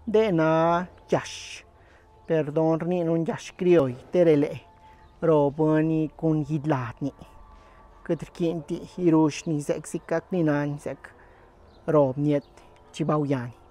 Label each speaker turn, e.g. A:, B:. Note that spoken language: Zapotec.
A: de na yash perdón ni non yash crioi terele ro bani kun yidlat ni kutrkinti irush ni zek sikak ni nan zek rob niet chibauyan